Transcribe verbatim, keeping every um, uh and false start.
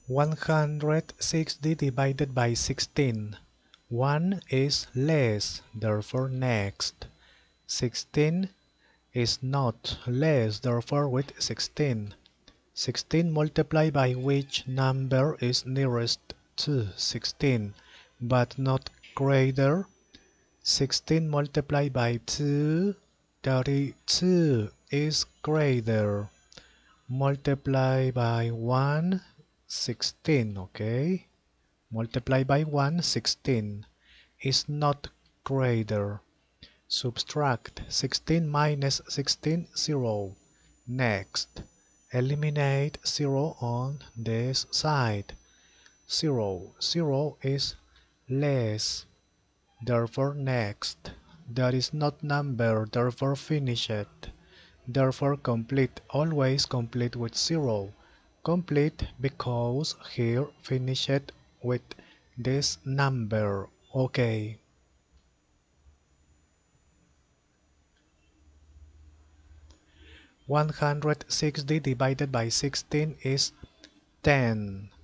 one hundred sixty divided by sixteen. one is less, therefore next. sixteen is not less, therefore with sixteen. sixteen multiplied by which number is nearest to sixteen, but not greater? sixteen multiplied by two, thirty-two is greater. Multiply by one, sixteen, okay? Multiply by one, sixteen is not greater. Subtract sixteen minus sixteen, zero. Next, eliminate zero on this side. zero, zero is less, therefore next. That is not number, therefore finish it. Therefore complete, always complete with zero. Complete because here finish it with this number. Okay. one hundred sixty divided by sixteen is ten.